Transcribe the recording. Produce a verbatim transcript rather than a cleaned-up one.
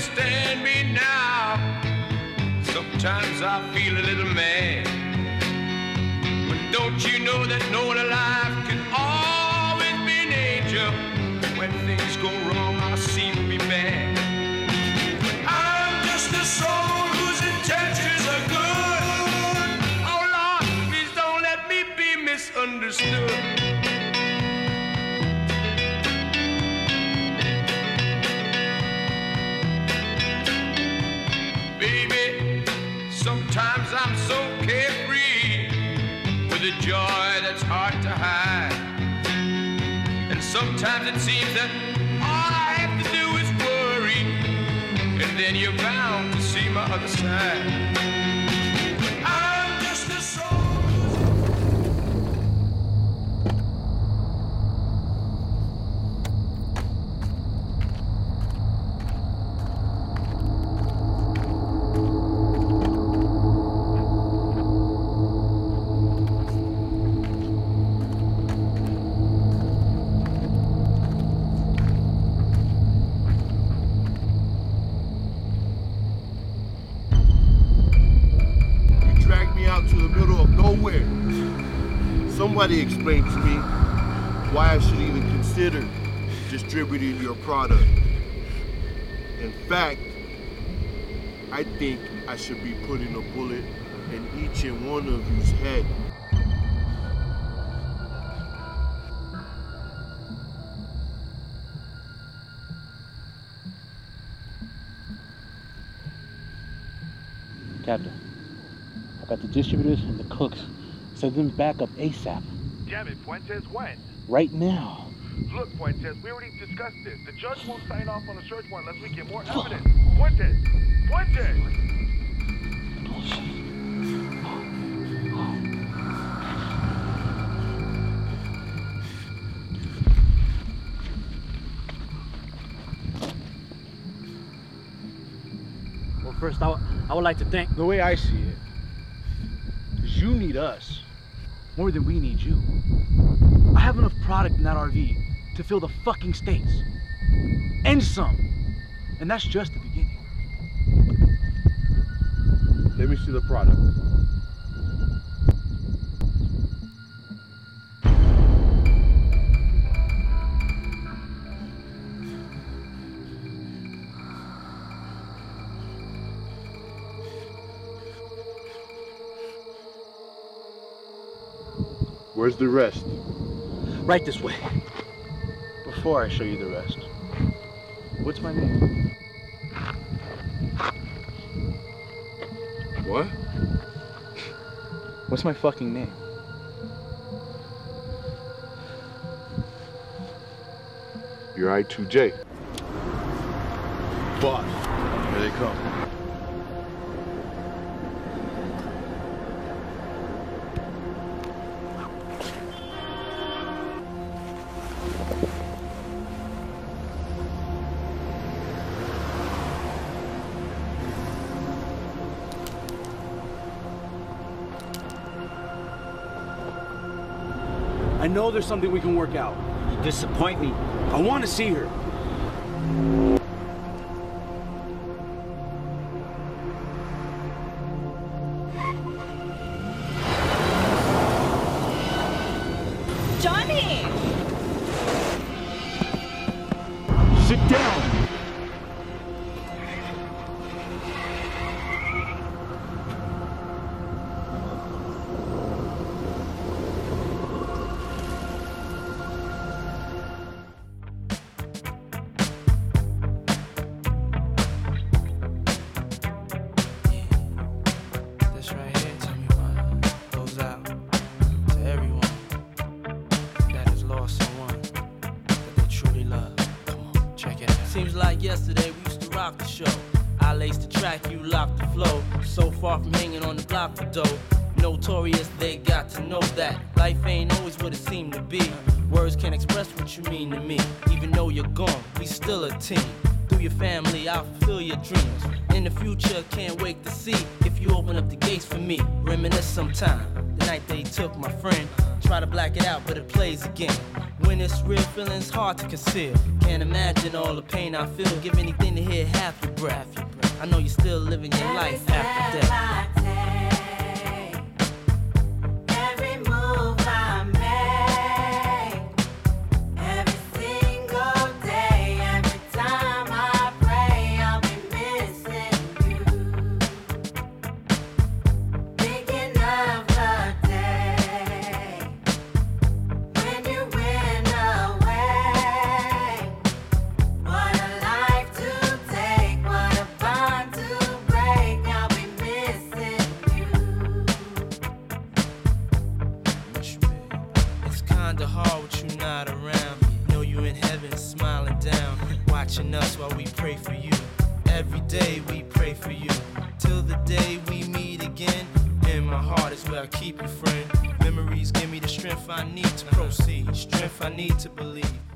understand me now. Sometimes I feel a little mad. But don't you know that no one alive can always be an angel? When things go wrong, I seem to be bad. I'm just a soul whose intentions are good. Oh Lord, please don't let me be misunderstood. Sometimes I'm so carefree with a joy that's hard to hide. And sometimes it seems that all I have to do is worry, and then you're bound to see my other side. I'm just a soul. Somebody explain to me why I should even consider distributing your product. In fact, I think I should be putting a bullet in each and one of you's head. Captain, I got the distributors and the cooks. Send them back up ASAP. Damn it, Fuentes, when? Right now. Look, Fuentes, we already discussed this. The judge won't sign off on a search warrant unless we get more evidence. Fuentes! Fuentes! Bullshit. Well, first, I, w I would like to thank... The way I see it, is you need us more than we need you. I have enough product in that R V to fill the fucking states. And some. And that's just the beginning. Let me see the product. Where's the rest? Right this way. Before I show you the rest, what's my name? What? What's my fucking name? You're I two J. Boss, here they come. I know there's something we can work out. You disappoint me. I want to see her. Johnny! Sit down! Seems like yesterday we used to rock the show. I laced the track, you locked the flow. So far from hanging on the block for dough. Notorious, they got to know that life ain't always what it seemed to be. Words can't express what you mean to me. Even though you're gone, we still a team. Through your family, I'll fulfill your dreams. In the future, can't wait to see if you open up the gates for me. Reminisce sometime, the night they took my friend. try to black it out, but it plays again. When it's real, feeling's hard to conceal. Can't imagine all the pain I feel. Give anything to hear half your breath. I know you're still living your life after death. Watching us while we pray for you. Every day we pray for you. Till the day we meet again. In my heart is where I keep you, friend. Memories give me the strength I need to proceed. Strength I need to believe.